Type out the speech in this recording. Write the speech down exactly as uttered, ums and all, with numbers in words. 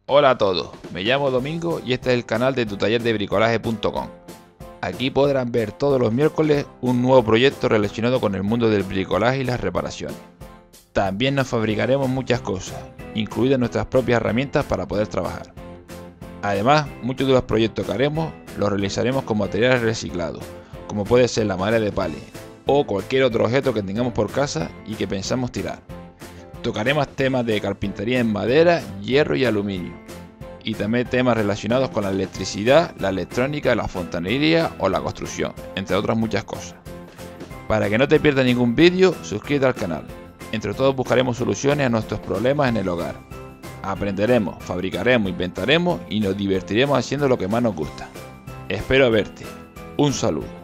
Hola a todos, me llamo Domingo y este es el canal de tu taller de bricolaje punto com. Aquí podrán ver todos los miércoles un nuevo proyecto relacionado con el mundo del bricolaje y las reparaciones. También nos fabricaremos muchas cosas, incluidas nuestras propias herramientas para poder trabajar. Además, muchos de los proyectos que haremos los realizaremos con materiales reciclados, como puede ser la madera de pali o cualquier otro objeto que tengamos por casa y que pensamos tirar. Tocaremos temas de carpintería en madera, hierro y aluminio, y también temas relacionados con la electricidad, la electrónica, la fontanería o la construcción, entre otras muchas cosas. Para que no te pierdas ningún vídeo, suscríbete al canal. Entre todos buscaremos soluciones a nuestros problemas en el hogar. Aprenderemos, fabricaremos, inventaremos y nos divertiremos haciendo lo que más nos gusta. Espero verte. Un saludo.